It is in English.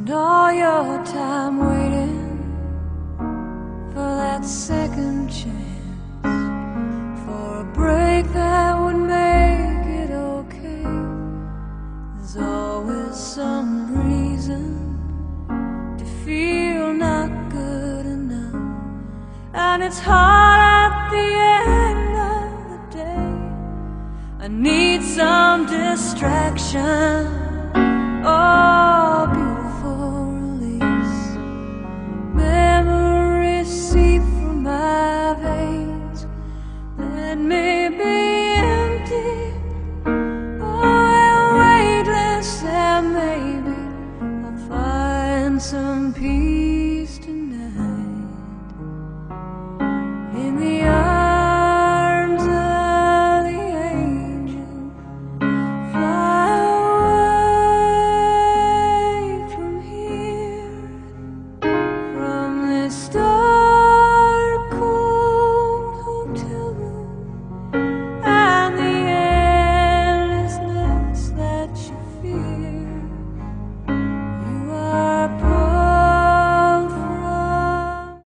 Spend all your time waiting for that second chance, for a break that would make it okay. There's always some reason to feel not good enough, and it's hard at the end of the day. I need some distraction. Oh, beautiful release. Memories seep from my veins. Let me be empty, oh, weightless, and maybe I'll find some peace.